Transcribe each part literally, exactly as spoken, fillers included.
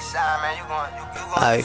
Aye.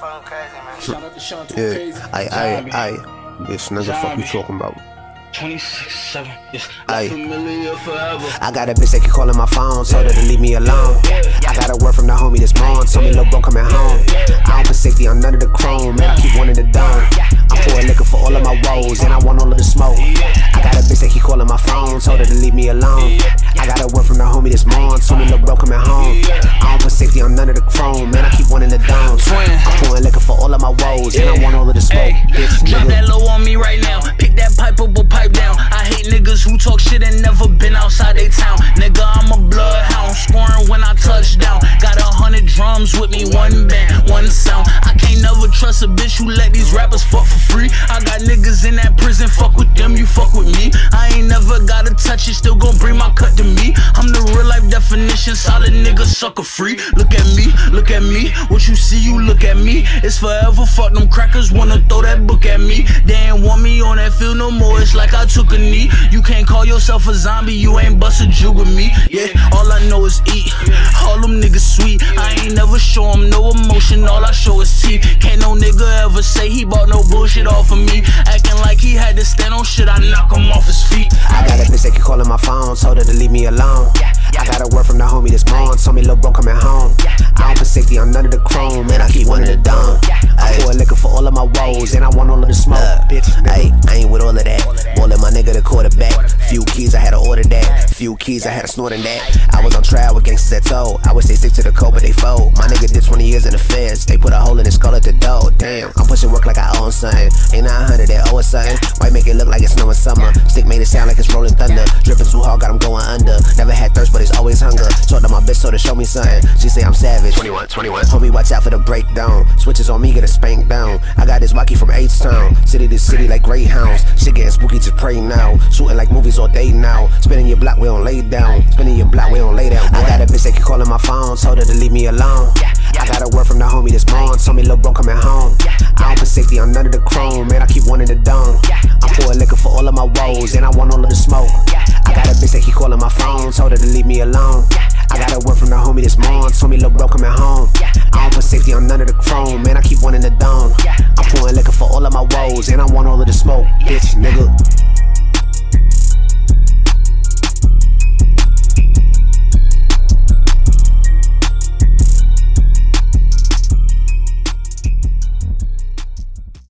Shout out to Sean, too Yeah. crazy. Aye, aye, aye. Bitch, nigga, fuck you talking about? twenty-six seven, yes, Aye. familiar forever. I got a bitch that keep calling my phone, told her to leave me alone. I got a word from the homie this morning, told me little bro coming home. I don't put safety on none of the chrome, man, I keep wanting the dome. I'm pouring liquor for all of my woes, and I want all of the smoke. I got a bitch that keep calling my phone, told her to leave me alone. I got a word from the homie this morning, told me little bro coming home. I don't put safety on none of the chrome, man, I keep wanting the dome. I'm pouring liquor for all of my woes, and I want all of the smoke. Bitch, Drop nigga. that low on me right now. Pick that pipeable pipe down. I hate niggas who talk shit and never been outside they town. Nigga, I'm a bloodhound, scoring when I touch down. Got a hundred drums with me, one band, one sound. I can't never trust a bitch who let these rappers fuck for free. I got niggas in that prison, fuck with them, you fuck with me. I ain't never gotta touch it, still gon' bring my cut to me. I'm the real life definition, solid nigga, sucker free. Look at me, look at me, what you see, you look at me. It's forever, fuck them crackers, wanna throw that book at me. They ain't want me on that field no more, it's like I took a knee. You can't call yourself a zombie, you ain't bust a jug with me. Yeah, all I know is eat, all them niggas sweet. I ain't never show them no emotion, all I show is teeth. Can't no nigga ever say he bought no bullshit off of me. Acting like he had to stand on shit, I knock him off his feet. I got a bitch that keep calling my phone, told her to leave me alone. I got a word from the homie this morning, told me little bro coming home. I don't put safety on none of the chrome, man, I keep wanting the dome. I pour liquor for all of my woes, and I want all of the smoke. Bitch, ay, I ain't with all of that. Ballin' my nigga the quarterback. Few keys, I had to order that. Few keys, I had to snort in that. I was on trial with gangsters at toe. I would say stick to the code, but they fold. My nigga did twenty years in the feds. They put a hole in his skull at the door. Damn, I'm pushing work like I own something. Ain't nine hundred that owe us something. White make it look like it's snowing summer. Stick made it sound like it's rolling thunder. Dripping too hard, got him going under. Never had thirst, but it's always hunger. Talk to my bitch, so to show me something. She say I'm savage. twenty-one, twenty-one. Homie, watch out for the breakdown. Switches on me, get a spank down. I got this wacky from H-Town. City to city like greyhounds. Shit getting spooky, just pray now. Shooting like movies all day now. Spinning your block, we don't lay down. Spinning your block, we don't lay down. I got a bitch that keep calling my phone, told her to leave me alone. I got a word from the homie this morning, told me little bro coming home. I don't put safety on none of the chrome, man, I keep wanting the dome. I'm pouring liquor for all of my woes, and I want all of the smoke. I got a bitch that keep calling my phone, told her to leave me alone. I got a word from the homie this morning, told me little bro coming home. I don't put safety on none of the chrome, man, I keep wanting the dome. I'm pouring liquor for all of my woes, and I want all of the smoke, bitch, nigga.